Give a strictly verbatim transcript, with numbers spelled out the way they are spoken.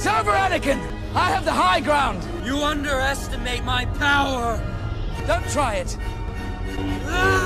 It's over, Anakin! I have the high ground! You underestimate my power! Don't try it! Ah!